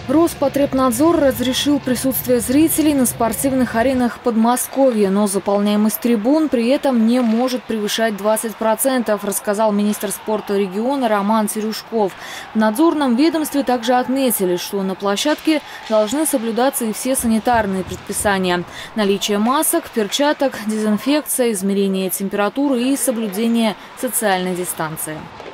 Роспотребнадзор разрешил присутствие зрителей на спортивных аренах Подмосковья, но заполняемость трибун при этом не может превышать 20%, рассказал министр спорта региона Роман Терюшков. В надзорном ведомстве также отметили, что на площадке должны соблюдаться и все санитарные предписания: наличие масок, перчаток, дезинфекция, измерение температуры и соблюдение социальной дистанции.